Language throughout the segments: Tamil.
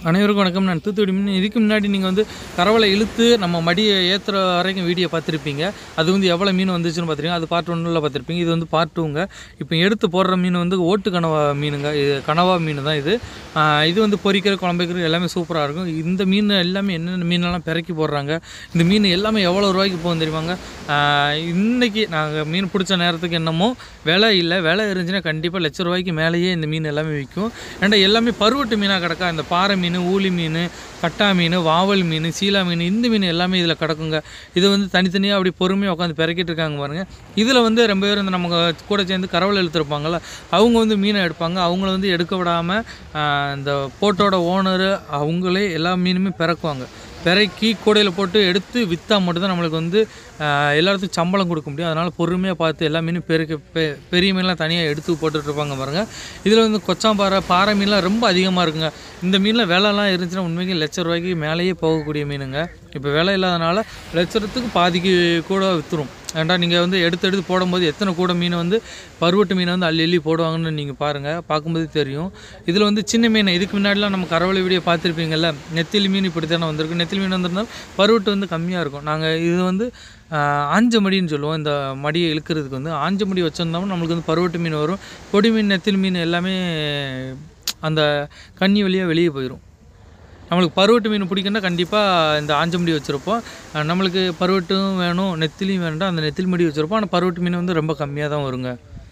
அனைவருக்கும் வணக்கம். நான் தூத்துக்குடி மீன். இதுக்கு முன்னாடி நீங்கள் வந்து கரவலை இழுத்து நம்ம மடியை ஏற்றுற வரைக்கும் வீடியோ பார்த்துருப்பீங்க. அது வந்து எவ்வளோ மீன் வந்துச்சுன்னு பார்த்துருப்பீங்க. அது பார்ட் 1ல் பார்த்துருப்பீங்க. இது வந்து பார்ட் 2ங்க. இப்போ எடுத்து போடுற மீன் வந்து ஓட்டு கனவா மீனுங்க. இது கனவா மீன் தான் இது. இது வந்து பொரிக்கிற குழம்புக்கிற எல்லாமே சூப்பராக இருக்கும். இந்த மீன் எல்லாமே என்னென்ன மீனெல்லாம் பிறக்கி போடுறாங்க. இந்த மீன் எல்லாமே எவ்வளோ ரூபாய்க்கு போகும் தெரியுமாங்க. இன்றைக்கி நாங்கள் மீன் பிடிச்ச நேரத்துக்கு என்னமோ விலை இல்லை. விலை இருந்துச்சுன்னா கண்டிப்பாக லட்ச ரூபாய்க்கு மேலேயே இந்த மீன் எல்லாமே விற்கும். ஏன்னா எல்லாமே பருவட்டு மீனாக கிடக்கா. இந்த பாறை மீன், ஊளி மீன், கட்டா மீன், வாவல் மீன், சீலா மீன், இந்த மீன் எல்லாமே இதில் கிடக்குங்க. இது வந்து தனித்தனியாக அப்படி பொறுமையாக உட்காந்து பிறக்கிட்டு இருக்காங்க பாருங்கள். இதில் வந்து ரொம்ப பேர் இந்த நம்ம கூட சேர்ந்து கரவலை இழுத்துருப்பாங்கள்ல, அவங்க வந்து மீனை எடுப்பாங்க. அவங்கள வந்து எடுக்க விடாமல் இந்த போட்டோட ஓனரு அவங்களே எல்லா மீனுமே பிறக்குவாங்க. பிறக்கி கூடையில் போட்டு எடுத்து விற்றா மட்டும்தான் நம்மளுக்கு வந்து எல்லாத்துக்கும் சம்பளம் கொடுக்க முடியும். அதனால் பொறுமையாக பார்த்து எல்லா மீனும் பெரிய மீன்லாம் தனியாக எடுத்து போட்டுட்ருப்பாங்க பாருங்கள். இதில் வந்து கொச்சாம்பாறை, பாறை மீன்லாம் ரொம்ப அதிகமாக இருக்குங்க. இந்த மீனில் விலைலாம் இருந்துச்சுன்னா உண்மைக்கு லட்ச ரூபாய்க்கு மேலேயே போகக்கூடிய மீனுங்க. இப்போ விலை இல்லாதனால லட்சத்துக்கு பாதிக்கு கூட விற்றுரும். ஏன்டா நீங்கள் வந்து எடுத்து போடும்போது எத்தனை கூட மீனை வந்து பருவட்டு மீனை வந்து அள்ளி போடுவாங்கன்னு நீங்கள் பாருங்கள், பார்க்கும்போது தெரியும். இதில் வந்து சின்ன மீன், இதுக்கு முன்னாடிலாம் நம்ம கரவலை வீடியோ பார்த்துருப்பீங்கள்ல, நெத்திலி மீன் இப்படி தானே வந்திருக்கு. நெத்திலி மீன் வந்திருந்தாலும் பருவட்டு வந்து கம்மியாக இருக்கும். நாங்கள் இது வந்து ஆஞ்ச மடின்னு சொல்லுவோம். இந்த மடியை இழுக்கிறதுக்கு வந்து ஆஞ்ச மடி வச்சுருந்தோம்னா நம்மளுக்கு வந்து பருவட்டு மீன் வரும். பொடி மீன், நெத்திலி மீன் எல்லாமே அந்த கண்ணி வழியாக வெளியே போயிடும். நம்மளுக்கு பருவட்டு மீன் பிடிக்குன்னா கண்டிப்பாக இந்த ஆஞ்ச முடி வச்சுருப்போம். நம்மளுக்கு பருவட்டும் வேணும், நெத்திலியும் வேண்டாம், அந்த நெத்திலி முடி வச்சுருப்போம். ஆனால் பருவட்டு மீன் வந்து ரொம்ப கம்மியாக தான் வருங்க.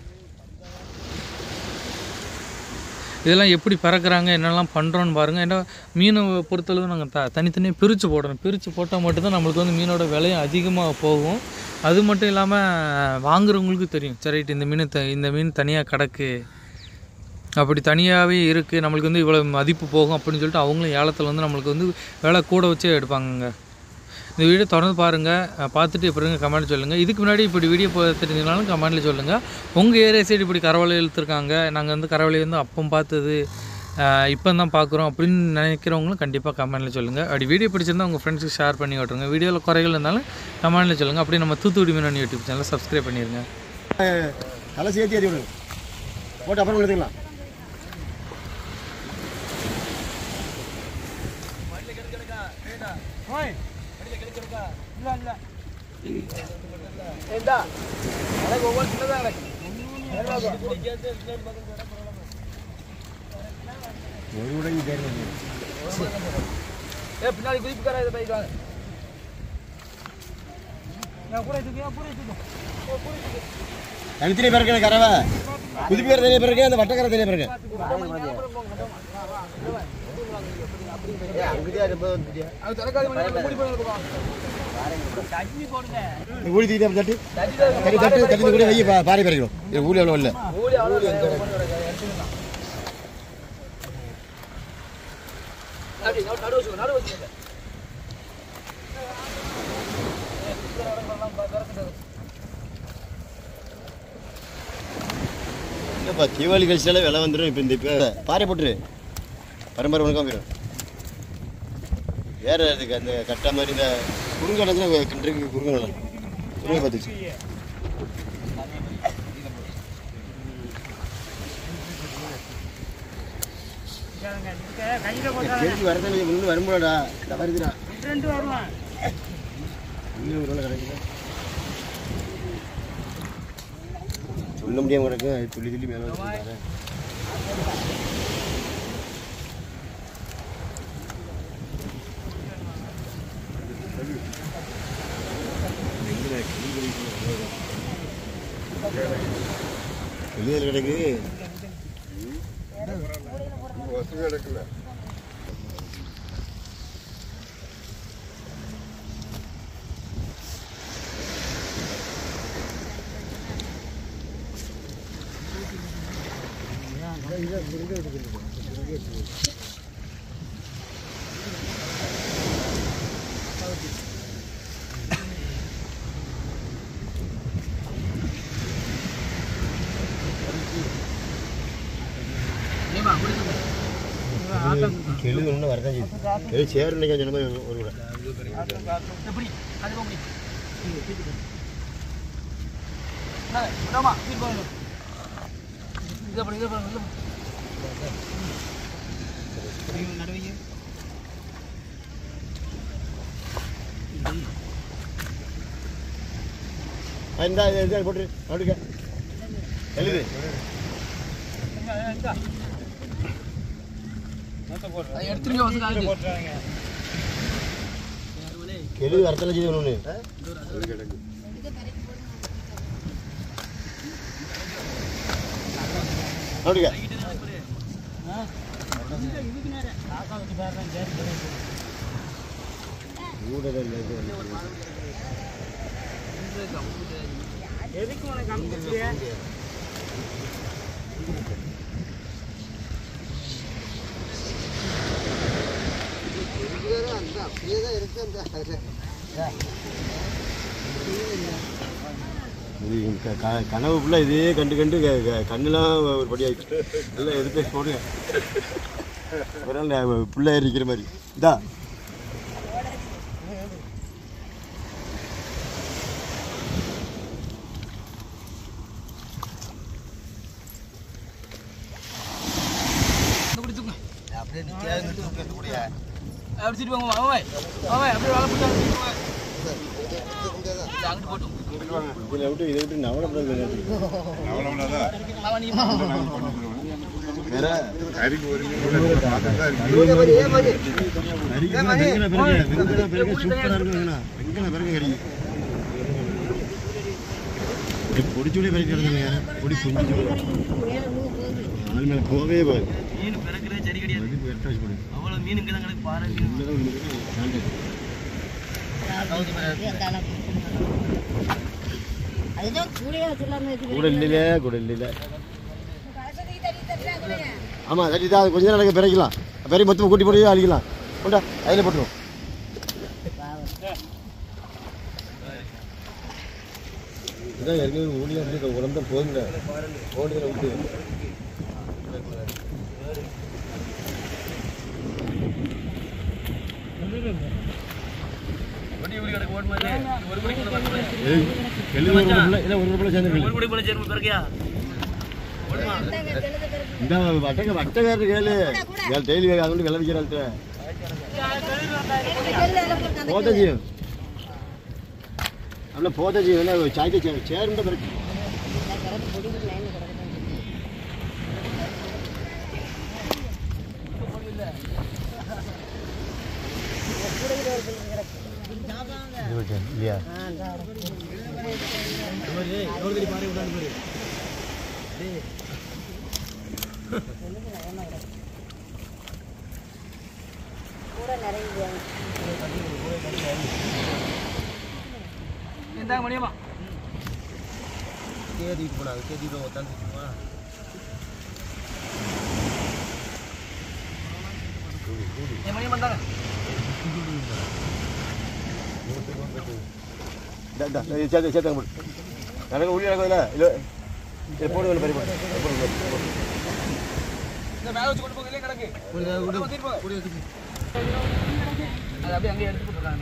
இதெல்லாம் எப்படி பறக்கிறாங்க, என்னெல்லாம் பண்ணுறோன்னு பாருங்கள். ஏன்னா மீனை பொறுத்தளவு நாங்கள் தனித்தனியாக பிரித்து போடணும். பிரித்து போட்டால் மட்டும்தான் நம்மளுக்கு வந்து மீனோட விலையும் அதிகமாக போகும். அது மட்டும் இல்லாமல் வாங்குறவங்களுக்கு தெரியும், சரி இந்த மீன் தனியாக கிடக்கு, அப்படி தனியாகவே இருக்குது, நம்மளுக்கு வந்து இவ்வளோ மதிப்பு போகும் அப்படின்னு சொல்லிட்டு அவங்களும் ஏலத்தில் வந்து நம்மளுக்கு வந்து விலை கூட வச்சே எடுப்பாங்கங்க. இந்த வீடியோ தொடர்ந்து பாருங்கள். பார்த்துட்டு எப்படிங்க கமெண்ட் சொல்லுங்கள். இதுக்கு முன்னாடி இப்படி வீடியோ பார்த்துருந்தீங்கனாலும் கமெண்ட்டில் சொல்லுங்கள். உங்கள் ஏரியா சைடு இப்படி கரவலை இழுத்துருக்காங்க, நாங்கள் வந்து கரவலை வந்து அப்போ பார்த்தது இப்போ தான் பார்க்குறோம் அப்படின்னு நினைக்கிறவங்களும் கண்டிப்பாக கமெண்ட்டில் சொல்லுங்கள். அப்படி வீடியோ பிடிச்சிருந்தால் உங்கள் ஃப்ரெண்ட்ஸுக்கு ஷேர் பண்ணி விட்ருங்க. வீடியோவில் குறைகள் இருந்தாலும் கமெண்ட்டில் சொல்லுங்கள். அப்படியே நம்ம தூத்துக்குடி மீன் யூடியூப் சேனலை சப்ஸ்கிரைப் பண்ணிடுங்க. தலை சேர்த்து ஏறி விடுங்க, போட்டு அப்புறம் எடுத்துக்கலாம். பின்னாடி தனித்தனி பிறகு கரவை புதுப்பேர் தனியாக பிறகு அந்த வட்டக்கரை தனியாக பிறகு ஊழி தூக்கி தட்டு தட்டு தட்டு தட்டி கூட வை, பாறை பறிக்கணும். ஊழி எவ்வளோ இல்லை. இல்லைப்பா, தீபாவளி கழிச்சாலே விலை வந்துடும். இப்போ இப்போ பாறை போட்டுரு, பரம்பரை உனக்கு போயிடும். வேறு இதுக்கு அந்த கட்டை மாதிரி இந்த குறுங்கடத்துல கிண்டுக்கு குறுங்கடலாம் குறுங்க பார்த்துச்சு. கேள்வி வரதான் முன்னு வரும்போடா வருதுடா கிடைக்குது, சொல்ல முடியாம கிடக்கு. துள்ளி துள்ளி மேலே வெளியில் கிடக்கு. கிடக்குல கெழு ஒன்று வரதான் செய்யுது. சேர் இன்னைக்கு சொன்ன மாதிரி ஒரு கூட இது இந்த போட்டு நடுக்க எழுது எழுது வரத்தல செய்து ஒன்று நடுக்க கனவு ஃபுல்லாக இதே கண்டு கண்டு கண்ணுலாம் ஒரு படி ஆகிடுச்சு எல்லாம் எடுத்து போடுங்க ஒரு நாள் பிள்ளை இருக்கிற மாதிரி இதா இதை விட்டு நவளப்படாது பொடிச்சுடைய பிறகு கிடந்தாங்க பொடி குஞ்சு ஆள் மேலே போகவே போகுது கூட இல்லையே கூட இல்லையில ஆமாம் தட்டி தான் கொஞ்ச நாளைக்கு பிறக்கலாம் பிறகு மொத்தமாக கூட்டி போட்டு அழிக்கலாம் கொண்டா அதில் போட்டுருவோம் இதான் ஏற்கனவே ஊழியாக இருந்து உடம்பு போதுங்க ஓடுதல விட்டு இந்த வட்டக்காரரு கேளு டெய்லி அது விளை விற்கிறாள் போத செய்யும் அப்படின்னா போத செய்யும் சாய்க்க சேருண்ட பிறகு இல்லையா மணியமா தேதிக்கு போனாங்க தேதிக்கு உட்காந்துக்குமா மணியம் வந்தாங்க சேர்த்தாங்க போட்டு எனக்கு உள்ளே நடக்குதுல்ல இல்லை இதை போடுங்க பறி போட்டு அது அப்படியே அங்கேயே எடுத்து போட்டுருக்காங்க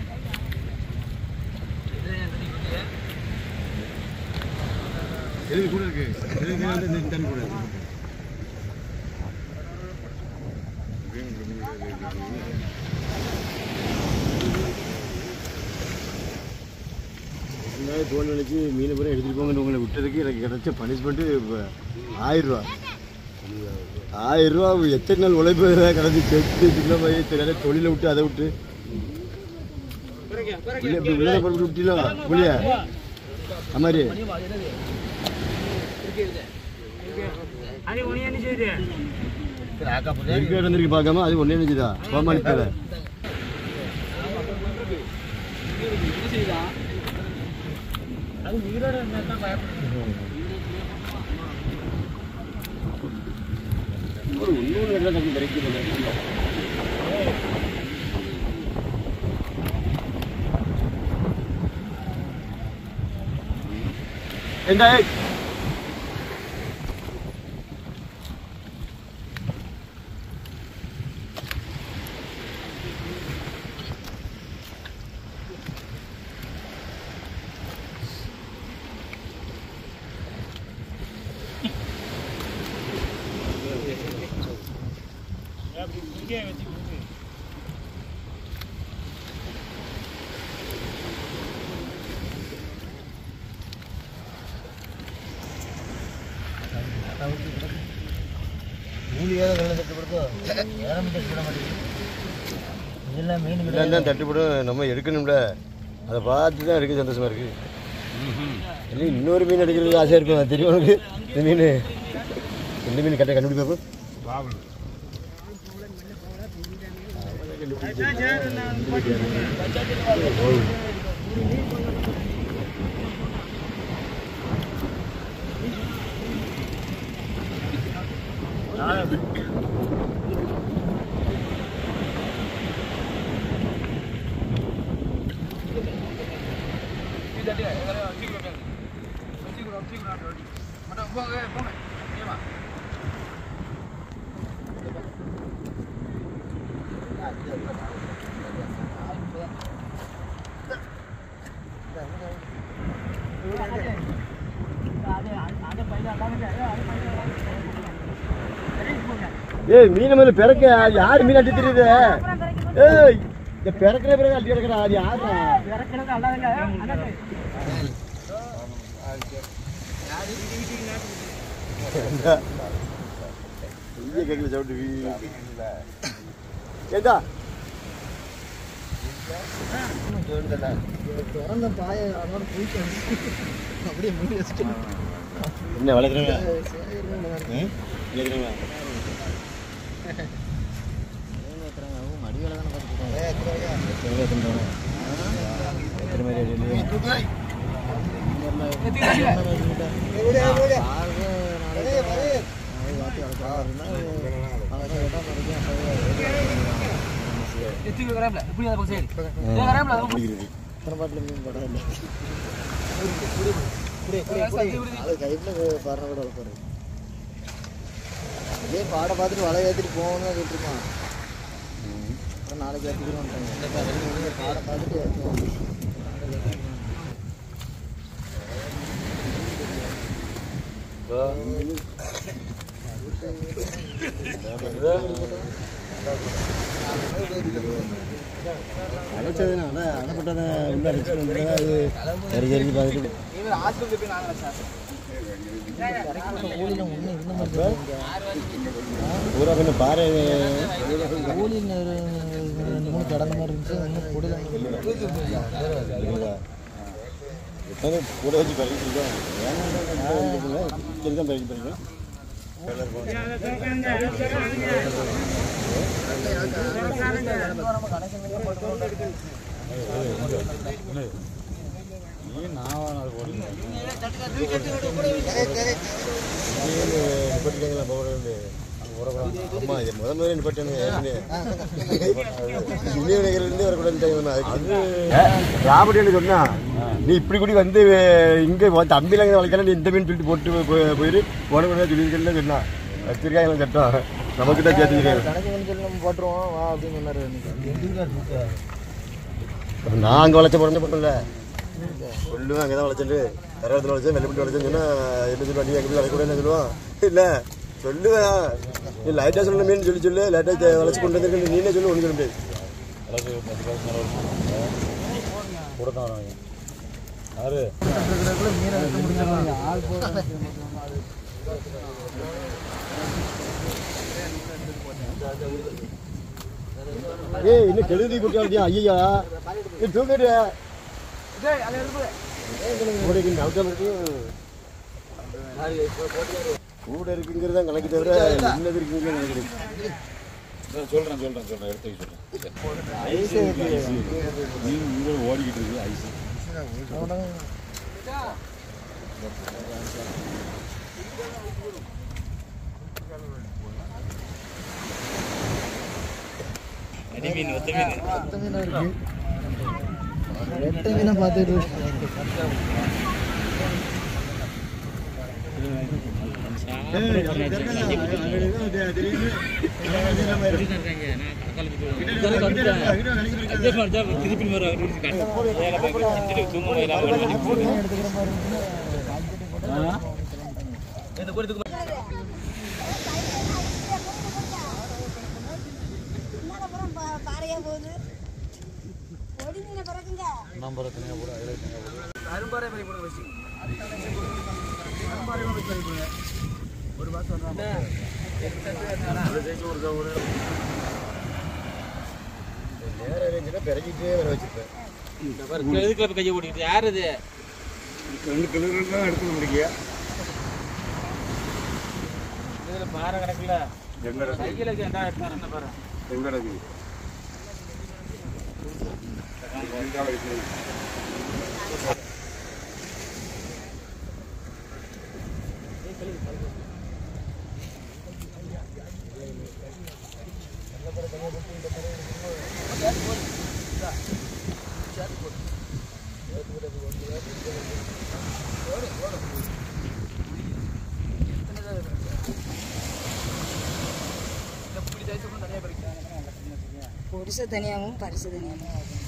எதுக்கு கூட இருக்கு எதுக்கு தண்ணி கூட இருக்கு தோல் நினைச்சு மீனை பூரா எடுத்துகிட்டு போங்கன்னு உங்களை விட்டதுக்கு எனக்கு கிடைச்ச பனிஷ்மெண்ட்டு இப்போ 1000 ரூபா 1000 ரூபா எத்தனை நாள் உழைப்பு கிடச்சி செத்து சின்ன பையன் தெரியாத தொழிலை விட்டு அதை விட்டு இப்படி உள்ளே போட்டு விட்டீங்களோ புள்ளிய அம்மாரி இருக்க இடந்திருக்கு பார்க்காம அது ஒன்றே நினைச்சுதா கோமாளித்தால அது நீரோட தான் ஒரு உள்ளூர் தண்ணி கிடைக்கிறது என்ன இதெல்லாம் தட்டுப்படும், நம்ம எடுக்கணும்ல, அதை பார்த்து தான் எடுக்க சந்தோஷமா இருக்கு. இல்லை இன்னொரு மீன் எடுக்கிறதுக்கு ஆசையாக இருக்கும், அது தெரியும் உனக்கு. இந்த மீன் கரெக்டாக கண்டுபிடிப்போம். ஏய் மீன் மேல பிறக்க யார் மீன் அட்டி தெரியுது? ஏய் இந்த பிறக்கிற பிறகு அட்டி கிடக்குறா, அது யாரா? கேட்கல சவுட்டு ஏதா என்ன வளர்க்குறீங்க? பாட பார்த்துட்டு வலை ஏற்றிட்டு போகணும்னு கேட்டுருக்கான். நாளைக்கு ஏற்றிக்கிறோம் பாட பார்த்துட்டு ஏற்றுவோம். அழைச்சதுனா அடைப்பட்டதை உள்ள அடிச்சுட்டு அது சரி சரி பார்த்துட்டு பூரா பண்ண பாறை ஊழில் கடந்த மாதிரி இருந்துச்சு. இன்னும் கூட வச்சு பறிக்கிட்டு சரிதான் பறிக்க சொன்னா நீ இப்படி கூடி வந்து இங்க தம்பியில வளர்க்கல, நீ இந்த மீன் சொல்லிட்டு போட்டு போயிரு உடம்பு சொல்லியிருக்கல சொன்னா வச்சிருக்காங்க சட்டம் நமக்கு தான் சேர்த்துக்கிறேன் போட்டுருவோம் வா அப்படின்னு சொன்னாரு. நான் அங்கே வளர்ச்ச பிறந்த போட்டோம்ல சொல்லுவேன், அங்கே தான் வளர்ச்சிட்டு கரகத்தில் வளர்ச்சேன் வெள்ளப்பட்டி வளர்ச்சேன்னு சொன்னால் என்ன சொல்லுவான், நீ எங்கே வளர்க்கூடாதுன்னு சொல்லுவான். இல்லை சொல்லுவேன், நீ லைட்டாக சொல்லணும் மீன் சொல்லு லைட்டாக வளர்ச்சி கொண்டு வந்துருக்கு நீனே சொல்லு ஒன்று சொல்ல முடியாது. ஏய் இன்னும் கெழுதி போட்டியா? ஐயா நீ தூக்கிட்டு கூட இருக்குங்கிறதா கணக்கு தவிர என்னது இருக்குங்க சொல்றேன் எடுத்து சொல்றேன். ஓடிக்கிட்டு இருக்கு ஐஸ். பார்த்துட்டு ஒரு பாஸ் நேரம் இருந்துச்சுன்னா பிறகிட்டே வர வச்சிருப்பேன். எதுக்குள்ள கையை ஓடிக்கிட்டு யார் அது 2 கிலோமீட்டர் தான் எடுத்து முடிக்கியா இதில் பாறை கிடக்குல கையில் என்ன எடுத்தாருன்னு பாரு பொரிச தனியாகவும் பரிசு தனியாகவும்